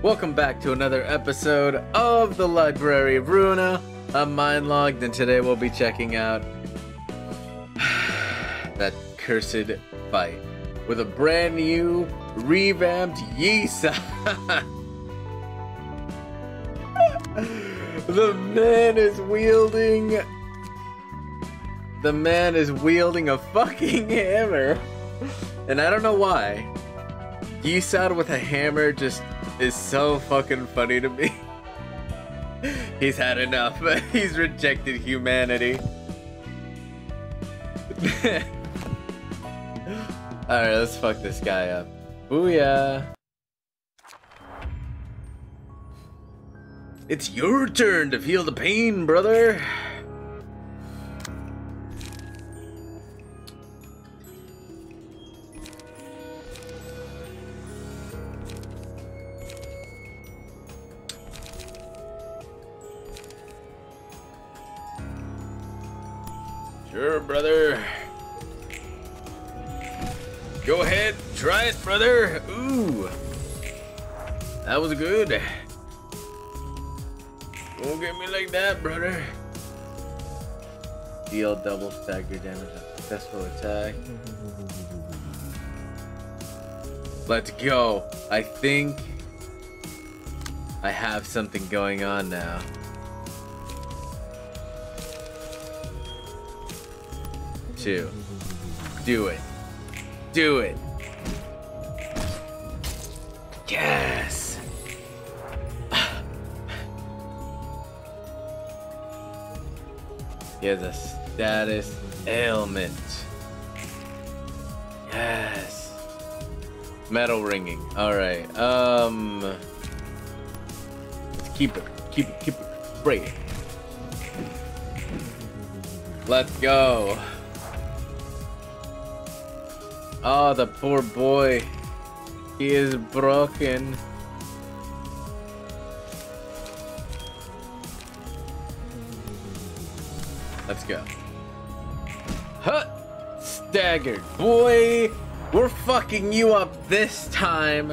Welcome back to another episode of the Library of Ruina. I'm Mindlogged, and today we'll be checking out that cursed fight with a brand new, revamped Yisa. The man is wielding a fucking hammer, and I don't know why. Yisa with a hammer just is so fucking funny to me. He's had enough. He's rejected humanity. Alright, let's fuck this guy up. Booyah. It's your turn to feel the pain, brother. Sure, brother. Go ahead, try it, brother. Ooh. That was good. Don't get me like that, brother. Deal double stagger damage on successful attack. Let's go. I think I have something going on now. Two. Do it. Do it. Yes. He has a status ailment. Yes. Metal ringing. Alright. Let's keep it. Keep it. Break it. Let's go. Oh, the poor boy. He is broken. Let's go. Huh! Staggered. Boy, we're fucking you up this time.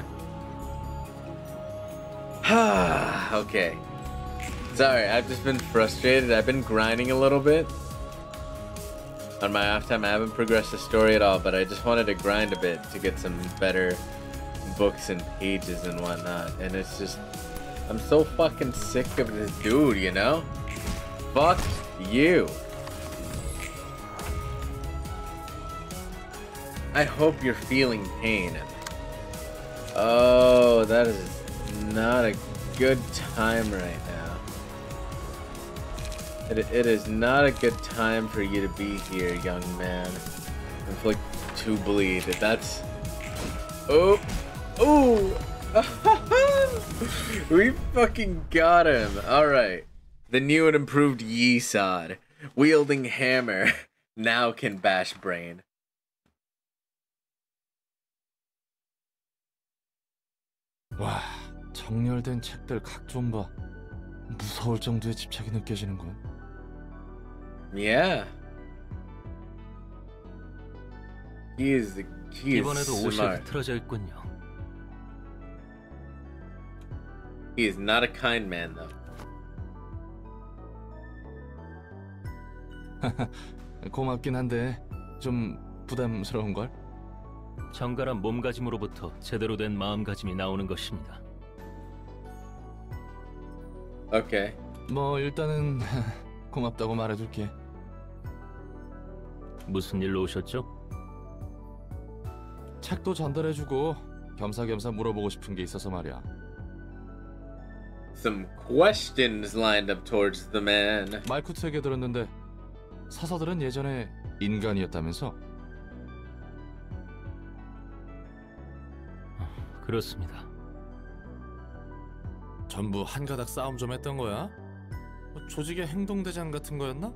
Okay. Sorry, I've just been frustrated. I've been grinding a little bit. On my off time, I haven't progressed the story at all, but I just wanted to grind a bit to get some better books and pages and whatnot. And it's just, I'm so fucking sick of this dude, you know? Fuck you. I hope you're feeling pain. Oh, that is not a good time right now. It is not a good time for you to be here, young man. Inflict 2 bleed. That's... Oh! Oh! We fucking got him. Alright. The new and improved Yisa, wielding hammer, now can bash brain. 와, 정렬된 책들 각 좀 봐. 무서울 정도의 집착이 느껴지는군. Yeah. He is 이번에도 옷이 smart. 흐트러져 있군요. He is not a kind man, though. 고맙긴 한데 좀 부담스러운걸? 정갈한 몸가짐으로부터 제대로 된 마음가짐이 나오는 것입니다. Okay. 뭐 일단은 고맙다고 말해줄게. 무슨 일로 오셨죠? 책도 전달해주고 겸사겸사 물어보고 싶은 게 있어서 말이야. Some questions lined up towards the man. 말쿠트에게 들었는데 사서들은 예전에 인간이었다면서? 그렇습니다. 전부 한 가닥 싸움 좀 했던 거야? 조직의 행동대장 같은 거였나?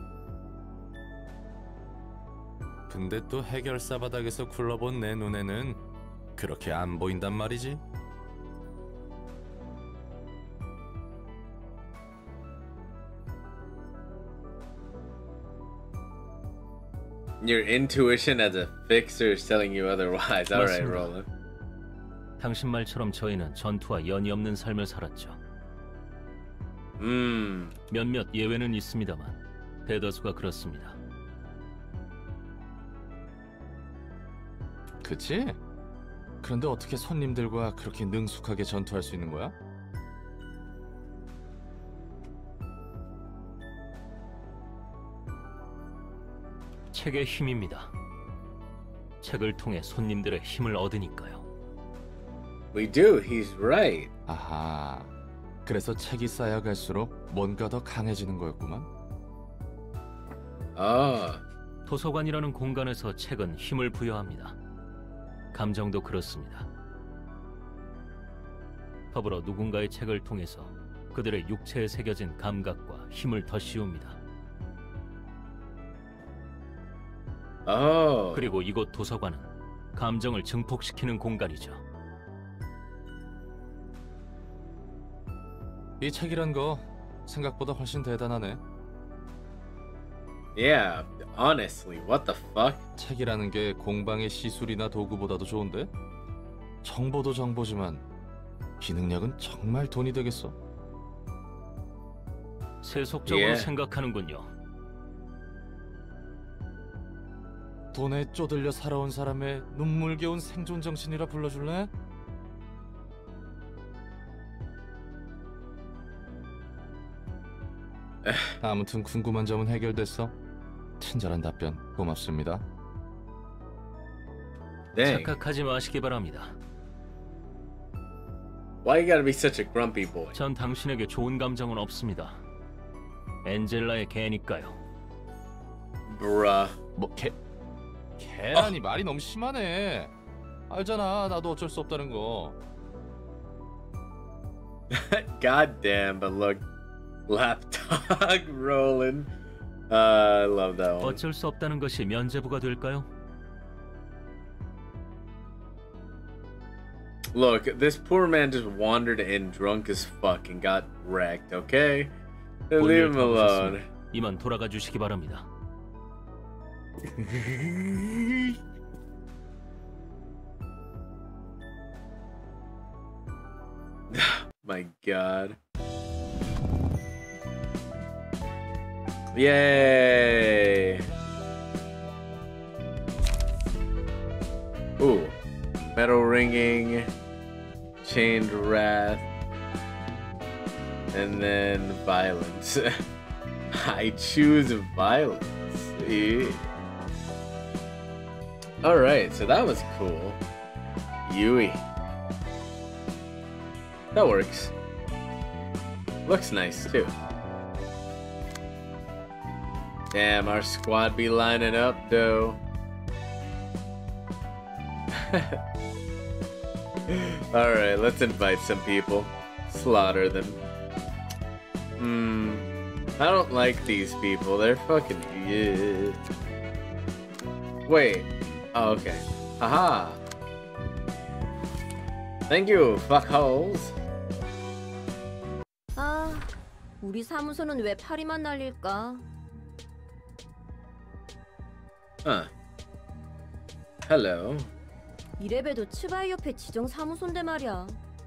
근데 또 해결사 바닥에서 굴러본 내 눈에는 그렇게 안 보인단 말이지. Your intuition as a fixer is telling you otherwise. All right, 맞습니다. Roland. 당신 말처럼 저희는 전투와 연이 없는 삶을 살았죠. 몇몇 예외는 있습니다만 대다수가 그렇습니다. 그치? 그런데 어떻게 손님들과 그렇게 능숙하게 전투할 수 있는 거야? 책의 힘입니다. 책을 통해 손님들의 힘을 얻으니까요. We do. He's right. 아하, 그래서 책이 쌓여갈수록 뭔가 더 강해지는 거였구만. Oh. 도서관이라는 공간에서 책은 힘을 부여합니다. 감정도 그렇습니다. 더불어 누군가의 책을 통해서 그들의 육체에 새겨진 감각과 힘을 더 씌웁니다. Oh. 그리고 이곳 도서관은 감정을 증폭시키는 공간이죠. 이 책이란 거 생각보다 훨씬 대단하네. Yeah. Honestly, what the fuck? 책이라는 게 공방의 시술이나 도구보다도 좋은데? 정보도 정보지만 기능력은 정말 돈이 되겠어. 세속적으로 예. 생각하는군요. 돈에 쪼들려 살아온 사람의 눈물겨운 생존 정신이라 불러줄래? 아무튼 궁금한 점은 해결됐어. 친절한 답변 고맙습니다. Dang. 착각하지 마시기 바랍니다. Why you gotta be such a grumpy boy? 전 당신에게 좋은 감정은 없습니다. 엔젤라의 개니까요. Bruh. 뭐 개라니 말이 너무 심하네. 알잖아, 나도 어쩔 수 없다는 거. God damn, but look. Lapdog rolling. I love that one. 어쩔 수 없다는 것이 면죄부가 될까요? Look, this poor man just wandered in drunk as fuck and got wrecked, okay? Leave him alone. 이만 돌아가 주시기 바랍니다. My god. Yay! Ooh. Metal ringing, chained wrath, and then violence. I choose violence. Alright, so that was cool. Yui. That works. Looks nice too. Damn, our squad be lining up though. Alright, let's invite some people. Slaughter them. I don't like these people. They're fucking... Yeah. Wait. Oh, okay. Haha. Thank you, fuckholes. 아, 우리 사무소는 왜 파리만 날릴까? Hello. 이래봬도 츠바이 옆에 지정 사무소인데 말이야.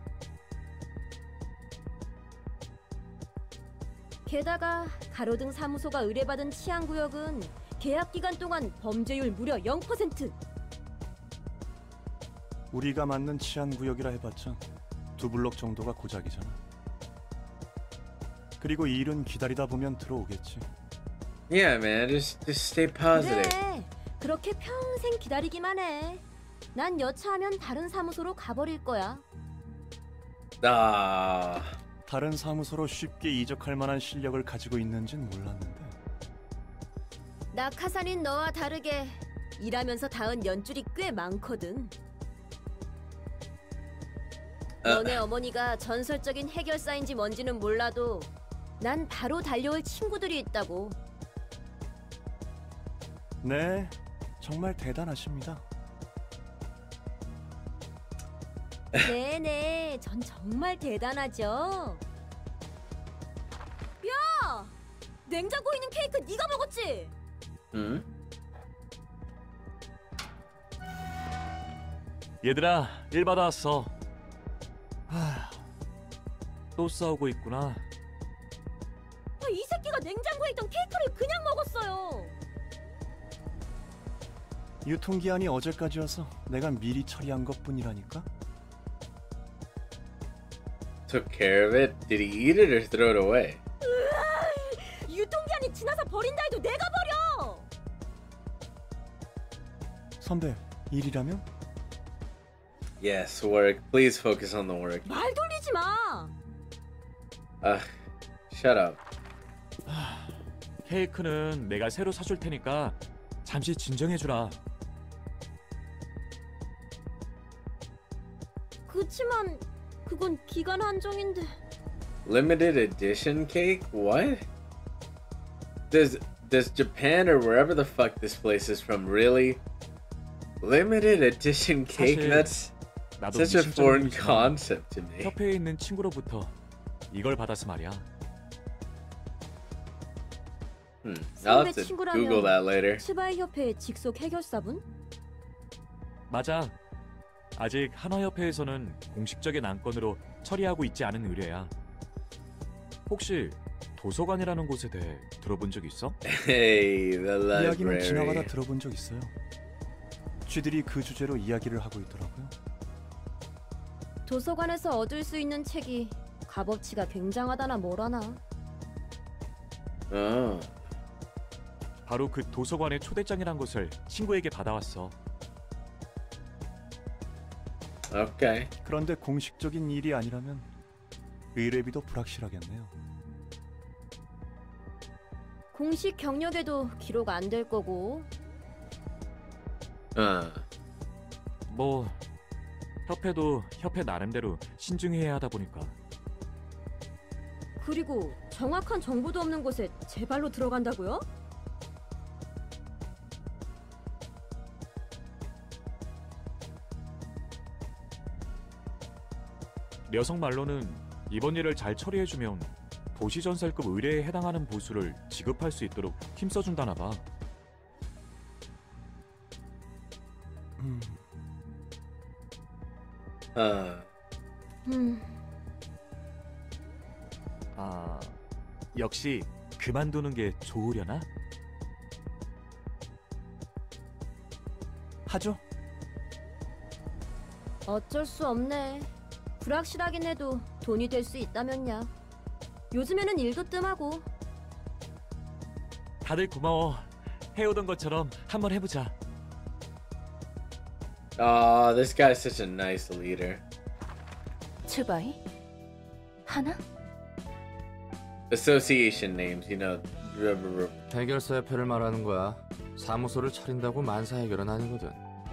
게다가 가로등 사무소가 의뢰받은 치안구역은 계약 기간 동안 범죄율 무려 0%. 우리가 맞는 치안구역이라 해봤자 2블록 정도가 고작이잖아. 그리고 이 일은 기다리다 보면 들어오겠지. Yeah, man. Just stay positive. 그래, 그렇게 평생 기다리기만 해. 난 여차하면 다른 사무소로 가버릴 거야. Ah. 다른 사무소로 쉽게 이적할 만한 실력을 가지고 있는진 몰랐는데. 낙하산인 너와 다르게 일하면서 닿은 연줄이 꽤 많거든. 너네 어머니가 전설적인 해결사인지 뭔지는 몰라도 난 바로 달려올 친구들이 있다고. 네, 정말 대단하십니다. 네네, 전 정말 대단하죠. 야! 냉장고에 있는 케이크 네가 먹었지? Hmm? 얘들아, 일 받아왔어. 또 싸우고 있구나. 이 새끼가 냉장고에 있던 케이크를 그냥 먹었어요. 유통기한이 어제까지여서 내가 미리 처리한 것뿐이라니까. Took care of it. Did he eat it or throw it away? 유통기한이 지나서 버린다 해도 내가 버려. 선배, 일이라면? Yes, work. Please focus on the work. 말 돌리지 마. Shut up. 케이크는 내가 새로 사줄 테니까 잠시 진정해주라. 그치만 그건 기간 한정인데. Limited edition cake? What? Does Japan or wherever the fuck this place is from really? Limited edition cake? 사실 That's 나도 such a 미심쩍은 foreign 일이지만 concept to me. 협회에 있는 친구로부터 이걸 받아서 말이야. I'll have 선배 to 친구라면 Google that later. 치바이 협회의 직속 해결사분? 맞아. 아직 한화협회에서는 공식적인 안건으로 처리하고 있지 않은 의뢰야. 혹시 도서관이라는 곳에 대해 들어본 적 있어? Hey, the 이야기는 지나가다 library. 들어본 적 있어요. 쥐들이 그 주제로 이야기를 하고 있더라고요. 도서관에서 얻을 수 있는 책이 값어치가 굉장하다나 뭐라나. Oh. 바로 그 도서관의 초대장이란 것을 친구에게 받아왔어. Okay. 그런데 공식적인 일이 아니라면 의뢰비도 불확실하겠네요. 공식 경력에도 기록 안 될 거고. 뭐 협회도 협회 나름대로 신중해야 하다 보니까. 그리고 정확한 정보도 없는 곳에 제 발로 들어간다고요? 녀석 말로는 이번 일을 잘 처리해주면 도시전설급 의뢰에 해당하는 보수를 지급할 수 있도록 힘써준다나 봐. 아, 역시 그만두는 게 좋으려나? 하죠. 어쩔 수 없네. 불확실하긴 해도 돈이 될 수 있다면야. 요즘에는 일도 뜸하고. 다들 고마워. 해오던 것처럼 한번 해보자. Oh, this guy's such a nice leader. 츠바이? 하나? Association names, you know. 해결사 협회를 말하는 거야. 사무소를 차린다고 만사 해결은 아니거든.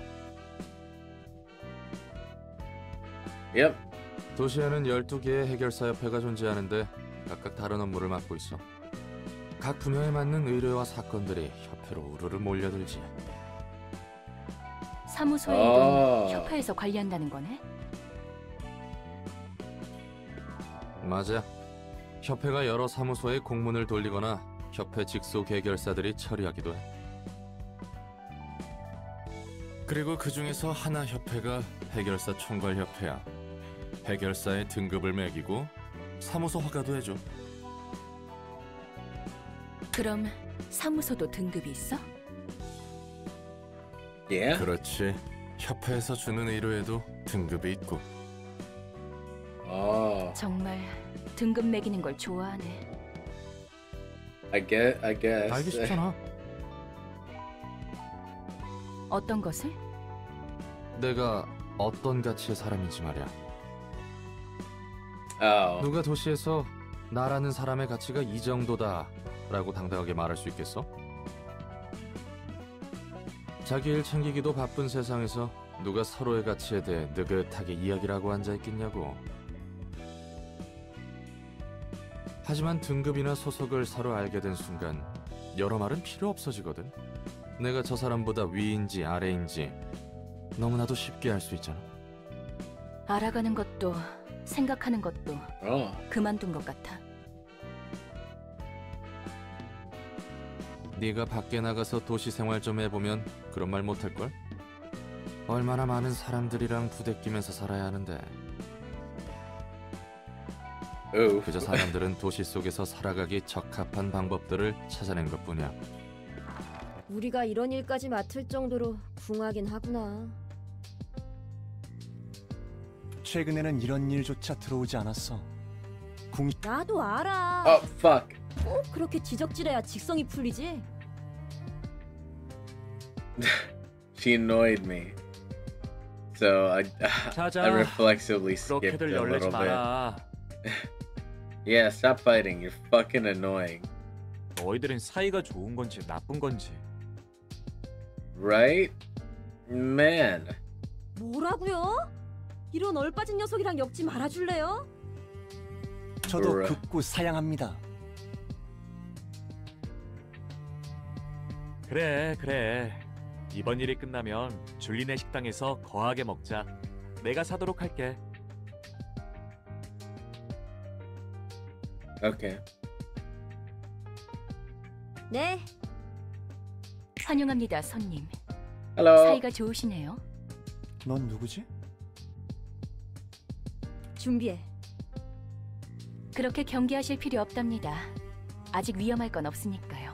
Yep. 도시에는 12개의 해결사 협회가 존재하는데 각각 다른 업무를 맡고 있어. 각 분야에 맞는 의뢰와 사건들이 협회로 우르르 몰려들지. 사무소의 아. 일은 협회에서 관리한다는 거네? 맞아. 협회가 여러 사무소에 공문을 돌리거나 협회 직속 해결사들이 처리하기도 해. 그리고 그 중에서 하나 협회가 해결사 총괄협회야. 해결사의 등급을 매기고 사무소 허가도 해줘. 그럼 사무소도 등급이 있어? Yeah. 그렇지. 협회에서 주는 의뢰에도 등급이 있고. Oh, 정말 등급 매기는 걸 좋아하네. I guess. 알기 쉽잖아. 어떤 것을? 내가 어떤 가치의 사람인지 말이야. Oh. 누가 도시에서 나라는 사람의 가치가 이 정도다 라고 당당하게 말할 수 있겠어? 자기 일 챙기기도 바쁜 세상에서 누가 서로의 가치에 대해 느긋하게 이야기를 하고 앉아있겠냐고. 하지만 등급이나 소속을 서로 알게 된 순간 여러 말은 필요 없어지거든. 내가 저 사람보다 위인지 아래인지 너무나도 쉽게 알 수 있잖아. 알아가는 것도 생각하는 것도 Oh. 그만둔 것 같아. 네가 밖에 나가서 도시 생활 좀 해보면 그런 말 못할걸? 얼마나 많은 사람들이랑 부대끼면서 살아야 하는데. Ooh. 그저 사람들은 도시 속에서 살아가기 적합한 방법들을 찾아낸 것뿐이야. 우리가 이런 일까지 맡을 정도로 궁하긴 하구나. 최근에는 이런 일조차 들어오지 않았어. 나도 알아. Oh fuck. 꼭 그렇게 지적질해야 직성이 풀리지. She annoyed me. So I 자자. reflexively skipped 그렇게들 a 열내지 little bit. 마라. Yeah, stop fighting. You're fucking annoying. 너희들은 사이가 좋은 건지 나쁜 건지. Right? Man. 뭐라고요? 이런 얼빠진 녀석이랑 엮지 말아줄래요? 저도 그래. 극구 사양합니다. 그래. 이번 일이 끝나면 줄리네 식당에서 거하게 먹자. 내가 사도록 할게. Okay. 네. 환영합니다, 손님. Hello. 사이가 좋으시네요. 넌 누구지? 준비해. 그렇게 경계하실 필요 없답니다. 아직 위험할 건 없으니까요.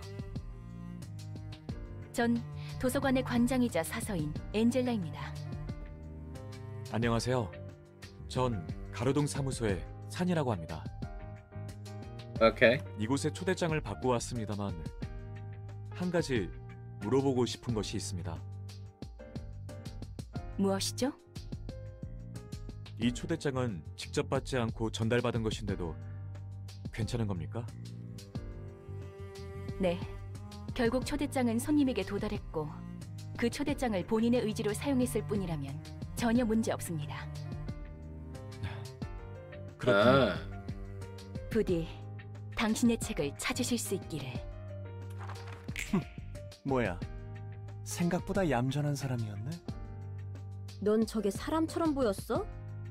전 도서관의 관장이자 사서인 엔젤라입니다. 안녕하세요. 전 가로동 사무소의 산이라고 합니다. Okay. 이곳에 초대장을 받고 왔습니다만 한 가지 물어보고 싶은 것이 있습니다. 무엇이죠? 이 초대장은 직접 받지 않고 전달받은 것인데도 괜찮은 겁니까? 네. 결국 초대장은 손님에게 도달했고 그 초대장을 본인의 의지로 사용했을 뿐이라면 전혀 문제 없습니다. 그렇군요. Ah. 부디 당신의 책을 찾으실 수 있기를. 뭐야? 생각보다 얌전한 사람이었네. 넌 저게 사람처럼 보였어?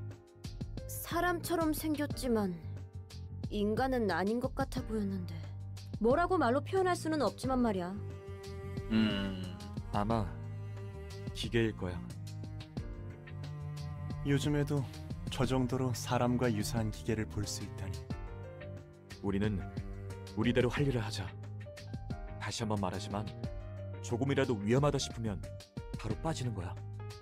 사람처럼 생겼지만 인간은 아닌 것 같아 보였는데 뭐라고 말로 표현할 수는 없지만 말이야. 아마 기계일 거야. 요즘에도 저 정도로 사람과 유사한 기계를 볼 수 있다니. 우리는 우리대로 할 일을 하자. 다시 한번 말하지만 조금이라도 위험하다 싶으면 바로 빠지는 거야.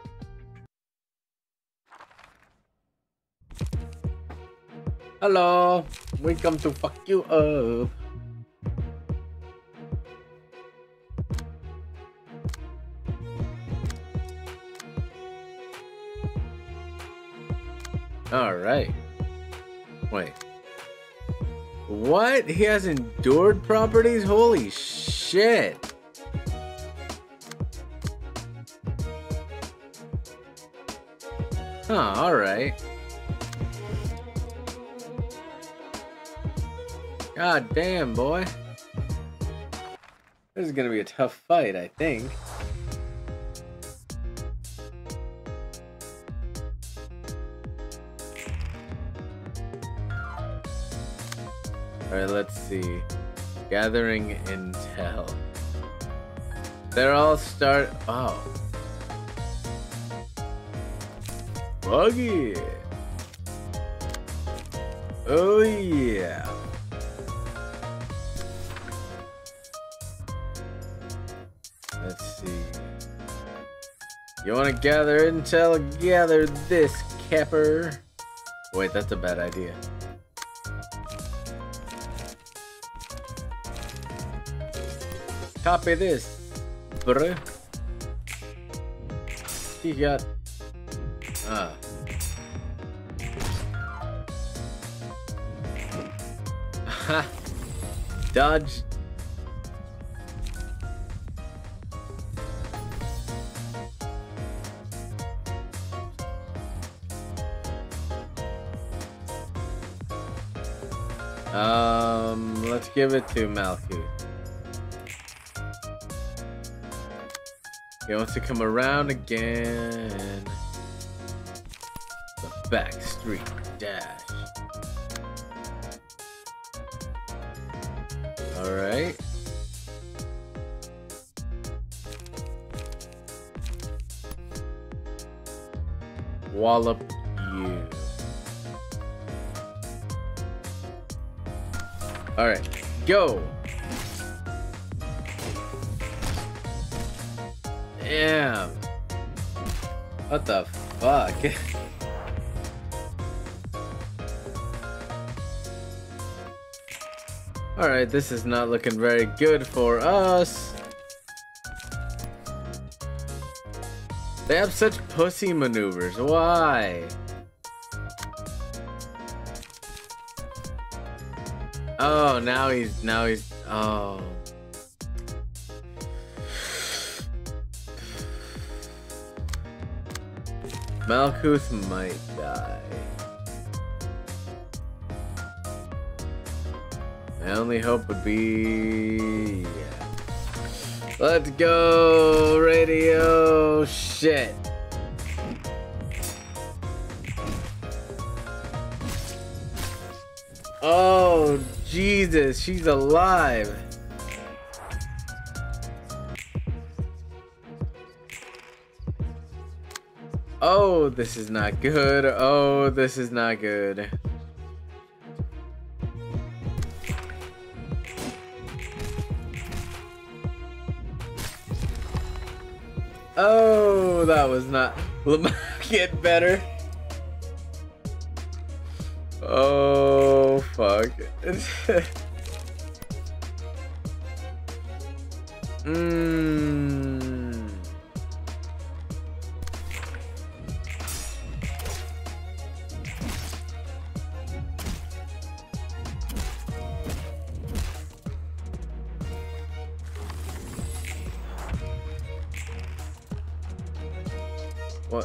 Hello. We come to fuck you up. All right. Wait. What? He has endured properties? Holy shit. Huh, all right. God damn, boy. This is gonna be a tough fight, I think. Alright, let's see. Gathering intel. They're all oh. Buggy. Oh yeah. Let's see. You want to gather intel? Gather this, Capper. Wait, that's a bad idea. Copy this, bruh. He got... Ha! Dodge. Let's give it to Malkuth. He wants to come around again. The back street dash. Alright. Wallop you. All right, go. Damn. What the fuck? All right, this is not looking very good for us. They have such pussy maneuvers. Why? Oh, now he's oh. Malkuth might die. My only hope would be... yeah. Let's go, radio shit. Oh, Jesus, she's alive. Oh, this is not good. Oh, this is not good. Oh, that was not... Will it get better? Oh, fuck. What?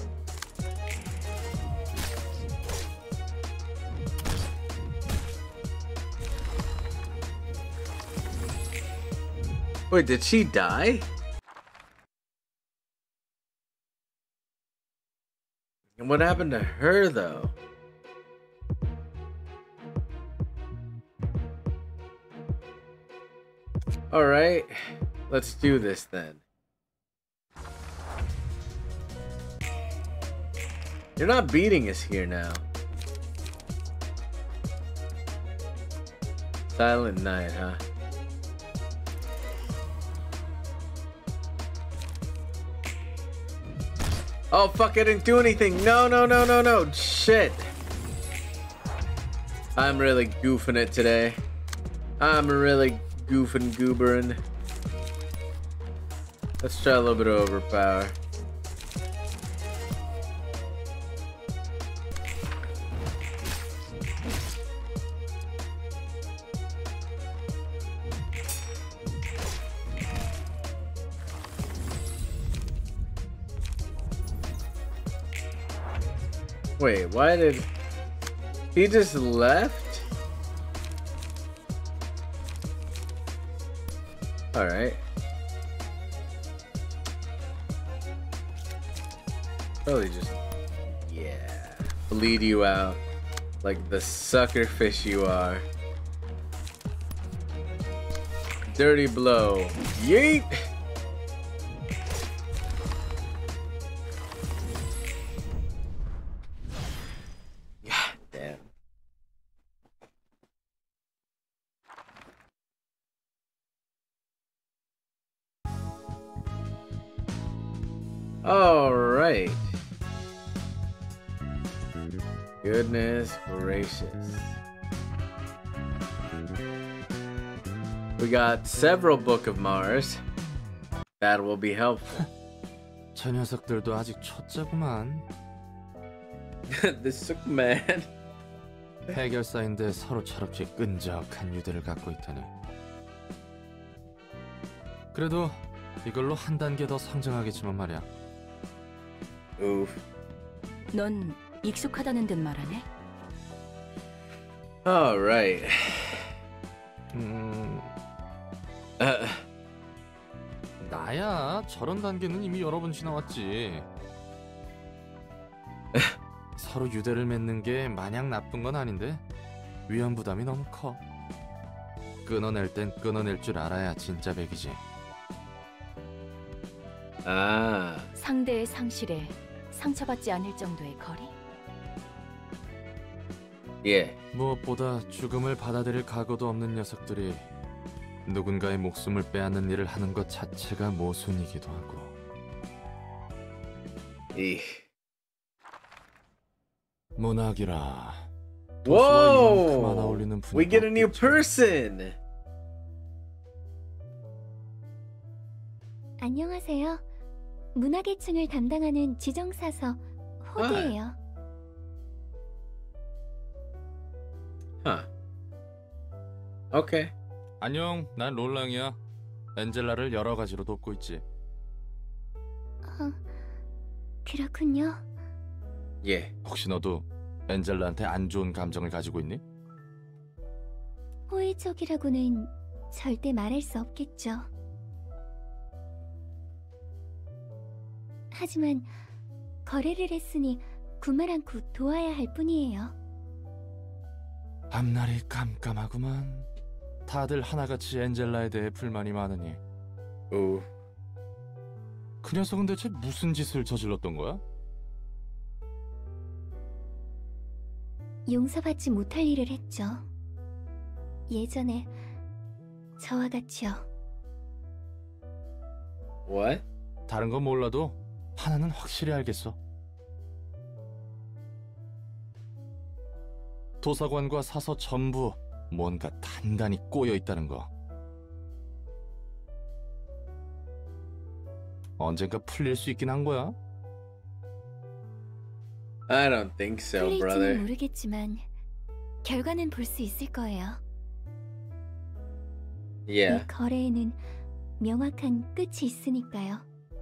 Wait, did she die? And what happened to her, though? Alright, let's do this then. You're not beating us here now. Silent Night, huh? Oh fuck, I didn't do anything. No, no, no, no, no. Shit. I'm really goofing it today. I'm really goofing goobering. Let's try a little bit of overpower. Wait, why did he just left? All right. Probably just, yeah, bleed you out like the sucker fish you are. Dirty blow. Yeet. All right. Goodness gracious. We got several Book of Mars. That will be helpful. 저 녀석들도 아직 초짜구만. The Suckman. 해결사인데 서로 철없이 끈적한 유대를 갖고 있다네. 그래도 이걸로 한 단계 더 성장하겠지만 말이야. Oof. 넌 익숙하다는 듯 말하네. All right. 나야 저런 단계는 이미 여러 번 지나왔지. 서로 유대를 맺는 게 마냥 나쁜 건 아닌데 위험 부담이 너무 커. 끊어낼 땐 끊어낼 줄 알아야 진짜 백이지. 아. 상대의 상실에 상처받지 않을 정도의 거리? 예. 무엇보다 죽음을 받아들일 각오도 없는 녀석들이 누군가의 목숨을 빼앗는 일을 하는 것 자체가 모순이기도 하고. Eeh. 문학이라. 도시와 이만큼 안 Whoa! 어울리는 분위기가 We get a new 없겠지. person! 안녕하세요. 문화계층을 담당하는 지정사서 호드예요. Huh. Okay. 안녕, 난 롤랑이야. 엔젤라를 여러 가지로 돕고 있지. 그렇군요. Yeah. 혹시 너도 엔젤라한테 안 좋은 감정을 가지고 있니? 호의적이라고는 절대 말할 수 없겠죠. 하지만 거래를 했으니 구말 않고 도와야 할 뿐이에요. 앞날이 깜깜하구만. 다들 하나같이 엔젤라에 대해 불만이 많으니. Ooh. 그 녀석은 대체 무슨 짓을 저질렀던 거야? 용서받지 못할 일을 했죠. 예전에 저와 같이요. What? 다른 건 몰라도 하나는 확실히 알겠어. 도서관과 사서 전부 뭔가 단단히 꼬여 있다는 거. 언젠가 풀릴 수 있긴 한 거야? I don't think so, 풀릴지는 brother. 모르겠지만 결과는 볼 수 있을 거예요. Yeah. 이 거래에는 명확한 끝이 있으니까요.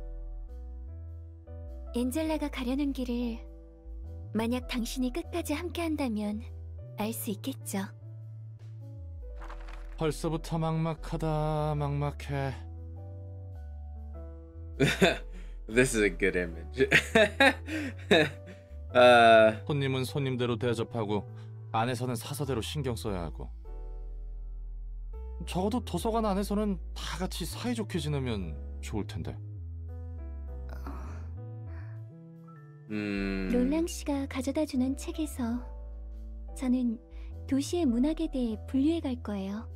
엔젤라가 가려는 길을 만약 당신이 끝까지 함께한다면 알 수 있겠죠. 벌써부터 막막하다. 막막해. This is a good image. 손님은 손님대로 대접하고 안에서는 사서대로 신경 써야 하고. 적어도 도서관 안에서는 다 같이 사이좋게 지내면 좋을 텐데. 롤랑 씨가 가져다주는 책에서 저는 도시의 문학에 대해 분류해 갈 거예요.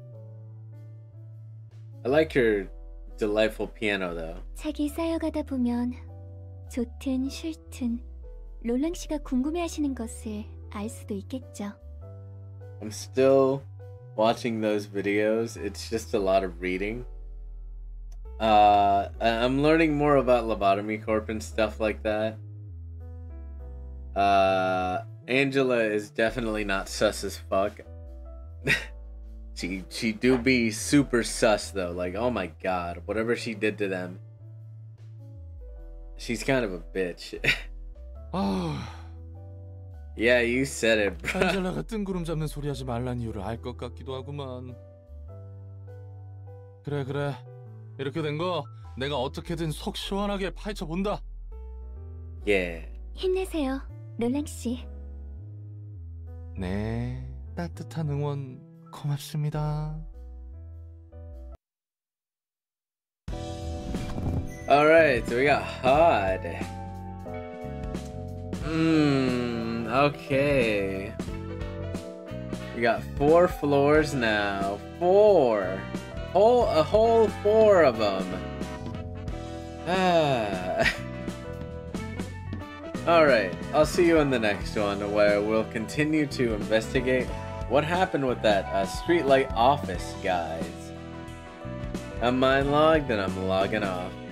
I like your delightful piano, though. 책이 쌓여가다 보면 좋든 싫든 롤랑 씨가 궁금해하시는 것을 알 수도 있겠죠. I'm still watching those videos. It's just a lot of reading. I'm learning more about Lobotomy Corp and stuff like that. Angela is definitely not sus as fuck. She do be super sus though. Like, oh my god, whatever she did to them. She's kind of a bitch. 아, Yeah, you said it, bro. 안젤라가 뜬구름 잡는 소리 하지 말란 이유를 알 것 같기도 하구만. 그래. 이렇게 된 거 내가 어떻게든 속 시원하게 파헤쳐 본다. Yeah. 힘내세요, 롤랑 씨. 네, 따뜻한 응원 고맙습니다. Alright, so we got Hod. Okay. We got 4 floors now. 4! A whole 4 of them. Alright, I'll see you in the next one where we'll continue to investigate what happened with that streetlight office, guys. I'm mind logged and I'm logging off.